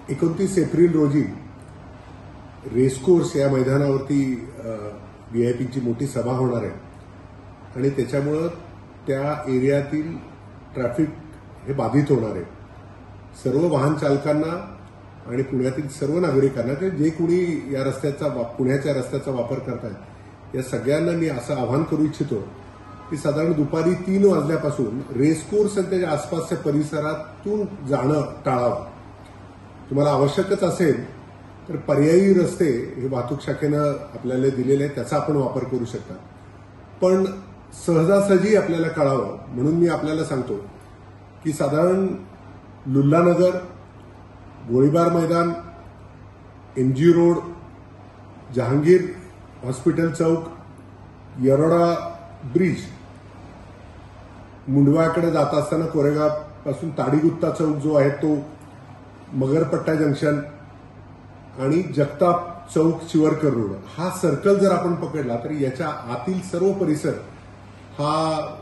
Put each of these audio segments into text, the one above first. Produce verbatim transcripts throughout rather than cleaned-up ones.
एकोणतीस एप्रिल रोजी रेसकोर्स या मैदानावरती व्हीआयपीची मोठी सभा होणार आहे आणि त्याच्यामुळं त्या एरियातील ट्रॅफिक हे बाधित होणार आहे. सर्व वाहन चालकांना आणि पुण्यातील सर्व नागरिकांना ते जे कोणी या रस्त्याचा पुण्याच्या रस्त्याचा वापर करतात या सगळ्यांना मी असं आवाहन करू इच्छितो की साधारण दुपारी तीन वाजल्यापासून रेसकोर्स आणि त्याच्या आसपासच्या परिसरातून जाणं टाळावं. तुम्हाला आवश्यकच असेल तर पर्यायी रस्ते हे वाहतूक शाखेनं आपल्याला दिलेले आहेत, त्याचा आपण वापर करू शकता. पण सहजासहजी आपल्याला कळावं म्हणून मी आपल्याला सांगतो की साधारण Lullanagar, Golibar Maidan, MG road, Jehangir hospital chowk, Yerawada bridge, मुंडवाकडे जात असताना कोरेगाव पासून ताडीगुत्ता चौक जो आहे तो, मगरपट्टा जंक्शन आणि जगताप चौक चिवरकर रोड हा सर्कल जर आपण पकडला तर याच्या आतील सर्व परिसर हा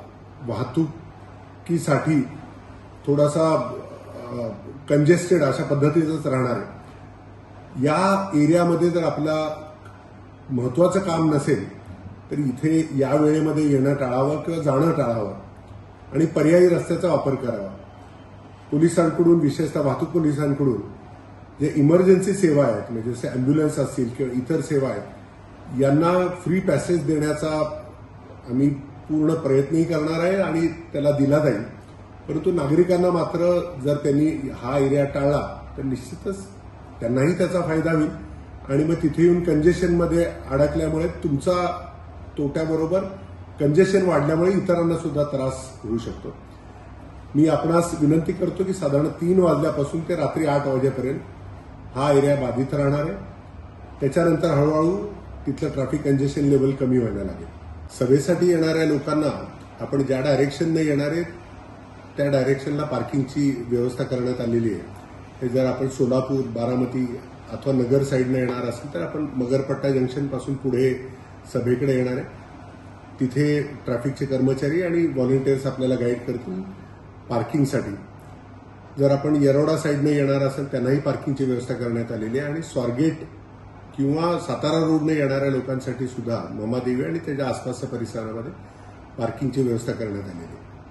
वाहतुकीसाठी थोडासा कंजेस्टेड अशा पद्धतीचाच राहणार आहे. या एरियामध्ये जर आपला महत्वाचं काम नसेल तर इथे या वेळेमध्ये येणं टाळावं किंवा जाणं टाळावं आणि पर्यायी रस्त्याचा वापर करावा. पोलिसांकडून, विशेषतः वाहतूक पोलिसांकडून जे इमर्जन्सी सेवा आहेत म्हणजे जसे अँब्युलन्स असतील किंवा इतर सेवा आहेत यांना फ्री पॅसेज देण्याचा आम्ही पूर्ण प्रयत्नही करणार आहे आणि त्याला दिला जाईल. परंतु नागरिकांना मात्र जर त्यांनी हा एरिया टाळला तर निश्चितच त्यांनाही त्याचा फायदा होईल आणि मग तिथे येऊन कंजेशनमध्ये अडकल्यामुळे तुमचा तोट्याबरोबर कंजेशन वाढल्यामुळे इतरांना सुद्धा त्रास होऊ शकतो. मी आपणास विनंती करतो की साधारण तीन वाजल्यापासून ते रात्री आठ वाजेपर्यंत हा एरिया बाधित राहणार आहे. त्याच्यानंतर हळूहळू तिथलं ट्रॅफिक कंजेशन लेवल कमी व्हायला लागेल. सभेसाठी येणाऱ्या लोकांना आपण ज्या डायरेक्शनने येणार आहे त्या डायरेक्शनला पार्किंगची व्यवस्था करण्यात आलेली आहे. हे जर आपण सोलापूर, बारामती अथवा नगर साईडने येणार असेल तर आपण मगरपट्टा जंक्शन पासून पुढे सभेकडे येणार आहे. तिथे ट्रॅफिकचे कर्मचारी आणि व्हॉलंटियर्स आपल्याला गाईड करतील पार्किंगसाठी. जर आपण येरोडा साईडने येणार असेल त्यांनाही पार्किंगची व्यवस्था करण्यात आलेली आहे आणि स्वारगेट किंवा सातारा रोडने येणाऱ्या लोकांसाठी सुद्धा ममादेवी आणि त्याच्या आसपासच्या परिसरामध्ये पार्किंगची व्यवस्था करण्यात आलेली आहे.